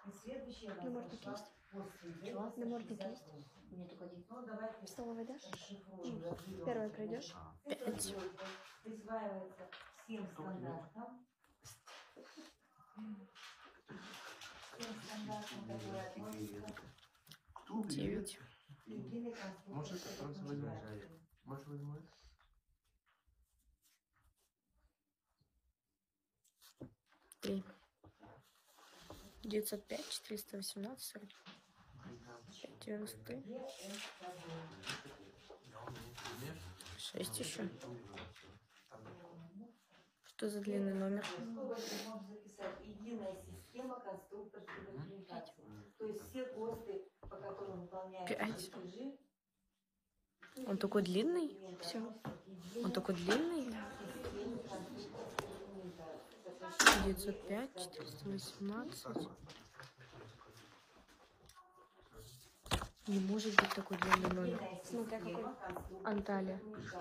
Намордник есть? Чего? Намордник есть? Мне только один. В столовой дашь? Первой пройдешь? 5. Присваивается всем стандартам. Кто 9. Может, просто возьмешь? Может, возьмешь? 3. 905, 418, 40. 93. 6 еще. Что за длинный номер? Единая система конструкторской документации. То есть все ГОСТы, по которым выполняются 5. чертежи. Он такой длинный? Все. Он такой длинный? 905, 418. Не может быть такой длинный номер. Смотря какой. Анталия.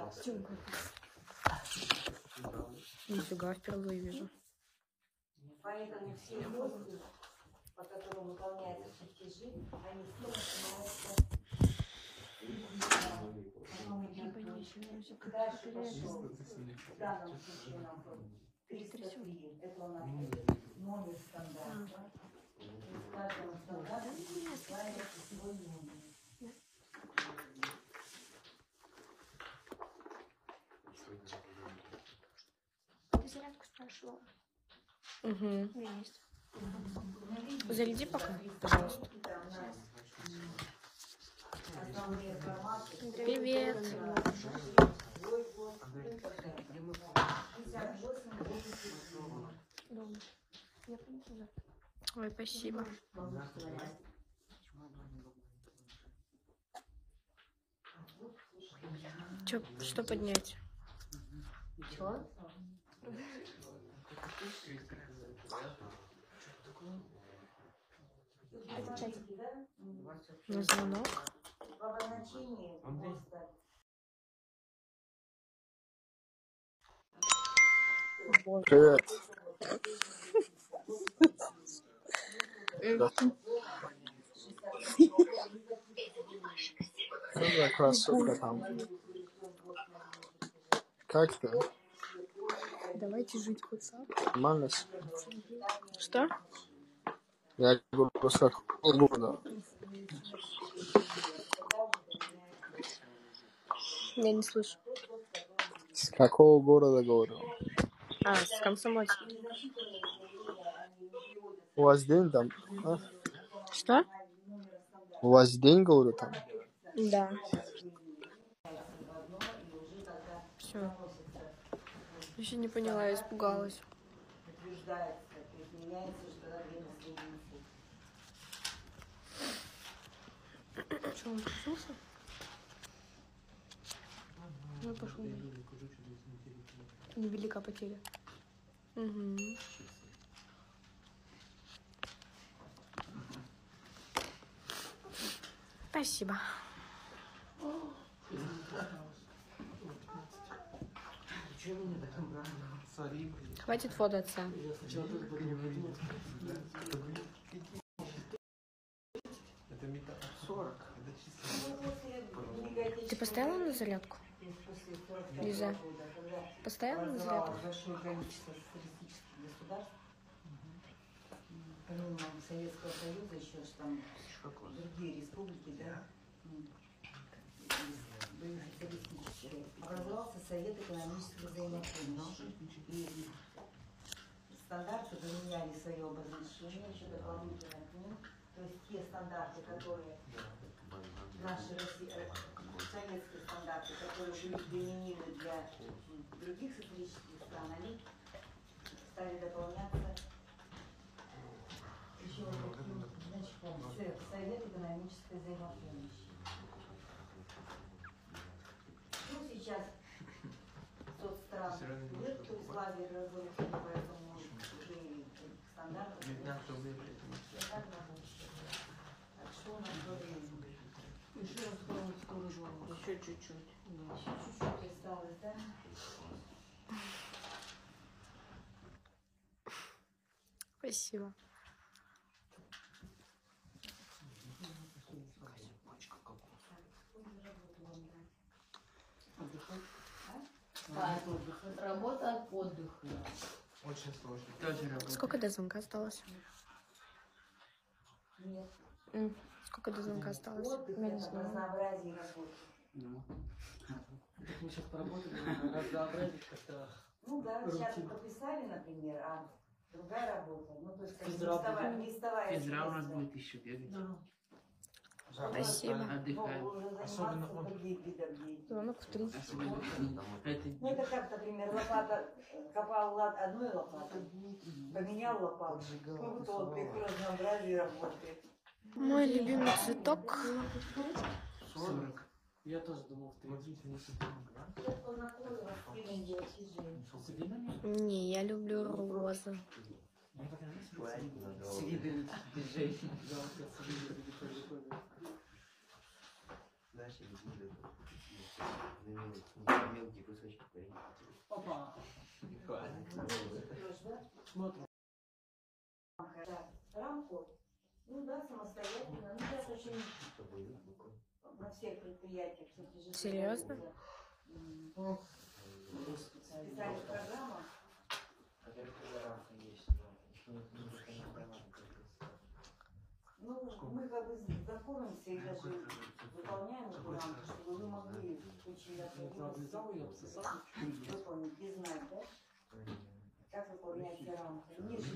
Нифига, впервые вижу. Поэтому все ГОСТы, по которым выполняются чертежи, они все начинаются. Дальше пошел. В данном случае нам 303. Это у нас номер стандарта. В каждом стандарте присваивается свой номер. Ты зарядку спрашивала? Угу. Есть. Заряди пока, пожалуйста. Привет. Ой, спасибо. Что поднять? Чего? На звонок. В обозначении ГОСТа. Привет. Что за красотка там? Как ты? Давайте жить в WhatsApp. Нормально? Что? Я говорю, с какого города? Я не слышу. С какого города говорю? А, с Комсомольска. У вас день там? А? Что? У вас день, говорю, там? Да. Все. Еще не поняла, я испугалась. Что, он проснулся? Ну, пошел. Невелика потеря. Угу. Спасибо. Хватит фототься. Ты поставила на зарядку? Лиза, поставила на зарядку? Большое количество социалистических государств. Помимо Советского Союза еще там другие республики, да? Были социалистические. Образовался Совет экономической взаимопомощи. И стандарты поменяли свое обозначение, еще дополнительно к ним. То есть те стандарты, которые наши советские стандарты, которые были применены для других социалистических стран, они стали дополняться еще вот таким значком Совет экономической взаимопомощи. Ну, сейчас соцстран нет, то есть лагерь разрушен, поэтому уже и стандартов нет. Так что у нас время? Еще раз скоро. Еще чуть-чуть. Да. Еще чуть-чуть осталось, да? Спасибо. Работа от отдыха. Очень сложно. Тоже работа. Сколько до звонка осталось? Нет. Сколько до звонка осталось? Отдых Я не это знаю. разнообразие работы. Ну. Так мы сейчас поработали, разнообразить как-то. Ну да, сейчас Рутина. пописали, например, а другая работа. Ну, то есть как Физра будет. листовая Физра у нас смена. будет еще бегать. Спасибо. Отдыхаем. Особенно он. Звонок в 3. Особенно это Ну, это как, например, лопата, копал одной лопатой, поменял лопату, вот он при разнообразии работает. Мой любимый цветок. 40. Я тоже думал в 30. Сейчас познакомилась с Киром Георгиевичем. Не, я люблю розы. Свидание движение. Знаешь, мелкий кусочек парень. Опа. Смотрим. Да, рамку, ну да, самостоятельно. Ну, сейчас очень на всех предприятиях все тяжело. Серьезно? Специальная программа. Ну, мы как бы знакомимся и даже выполняем эту рамку, чтобы вы могли очень выполнить и знать, да, как выполняется рамка.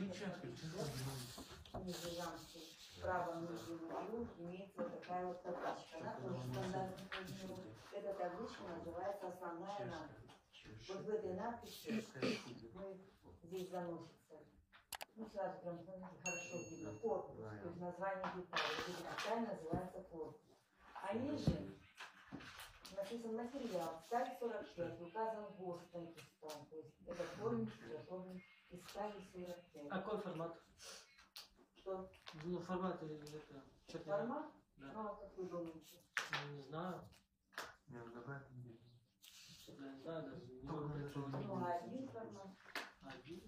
Ниже рамки, в правом нижнем углу имеется вот такая вот табличка. Она тоже стандартная. Эта табличка называется основная надпись. Вот в этой надписи мы здесь заносится. Ну, сразу прям хорошо видно. Корпус, то есть название детали. Эта деталь называется корпус. А ниже написан материал. Сталь 45, указан ГОСТ на эту сталь. То есть это корпус изготовлен из стали 45. Какой формат? Что? Ну, формат или это? Что-то. Формат? Да. Ну, как вы думаете? Не знаю. Я давай. Что-то я не знаю даже. Не могу представить. Ну, один формат. Один.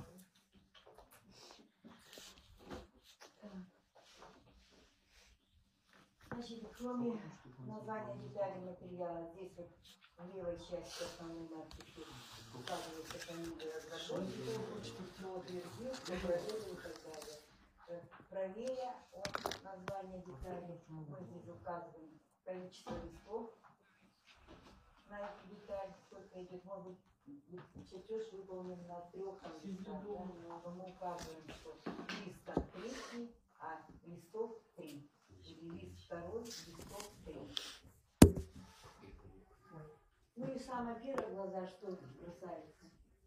Значит, кроме названия деталей материала, здесь вот в левой части основной надписи указывается фамилия разработчика, кто утвердил, кто проверил и так далее. Правее от названия деталей мы здесь указываем количество листов на эту деталь, сколько идет, может быть, чертеж выполнен на 3 листах, да? Но мы указываем, что лист там 3, а листов 3. Лист второй, листов 3. Ну и самое первое в глаза, что бросается?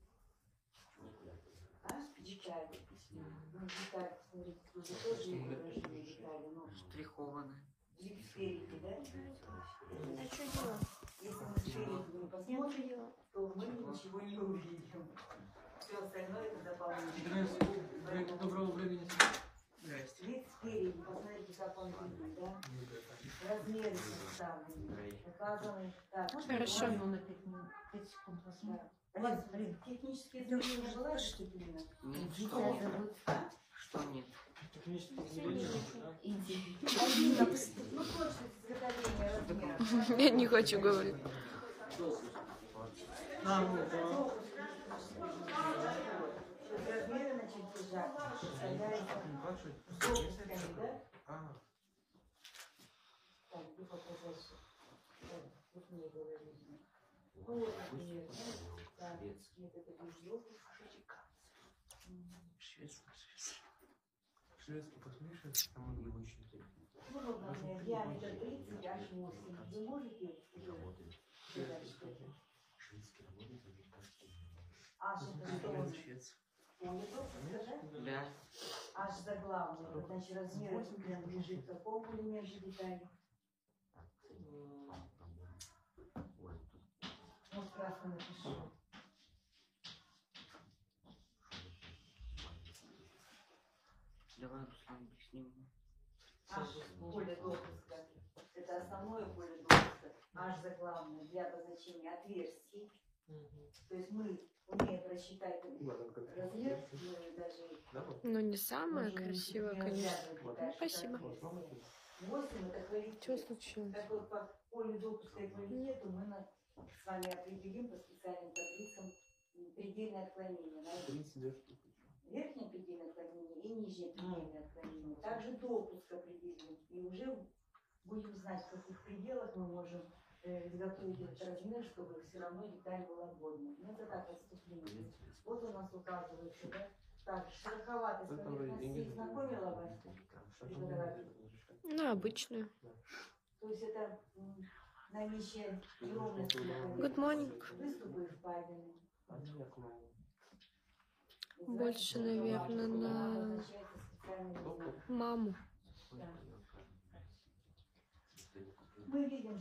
А? Деталь. Ну, деталь, смотрите, тут же тоже изображение детали, но Штрихованные. вид спереди, да? А что делать? Если мы спереди не посмотрим, то мы ничего не увидим. Все остальное это дополнительно. Доброго времени. Здрасте. Вид спереди, посмотрите, как он видит, да? Размеры составлены, указаны. Так, Хорошо. да. У вас технические изменения была Екатерина? Нет, что нет? Что нет? Технические изменения, да? Ну, точность изготовления размеров. Я не хочу говорить. А, ну, да. Размеры на чертежах составляются пропусками, да? Так, где показать? Так, вот мне говорили. Вот, например, да? Так, нет, это без допуска. Шведский посмешивается, там его еще Ну, вот, например, диаметр 30, аж 8. Вы можете работает. Шведский работает, американский. аж это что? Швец. Поле допуска, да? Да. Аж заглавный. Это значит размер принадлежит какому элементу детали? Вот красно напишу. Давай, Руслан, снимем. Аж поле допуска. Это основное поле допуска. Аж заглавное для обозначения отверстий. То есть мы умеем рассчитать размер, мы даже... Ну, не самое можем красивое, не конечно. развязывать деталь, Спасибо. отверстия. 8 это Что квалитет. случилось? Так вот по полю допуска и квалитету мы с вами определим по специальным таблицам предельное отклонение. Верхнее предельное отклонение и нижнее предельное отклонение. Также допуск определим. И уже будем знать, в каких пределах мы можем изготовить этот размер, чтобы все равно деталь была годна. Ну, это так, отступление. Вот у нас указывается, да? Так, шероховатость поверхности знакомила вас? Преподаватель? Ну, обычную. То есть это наличие неровности Good morning. выступы впадины. Больше, наверное, на маму. Мы видим,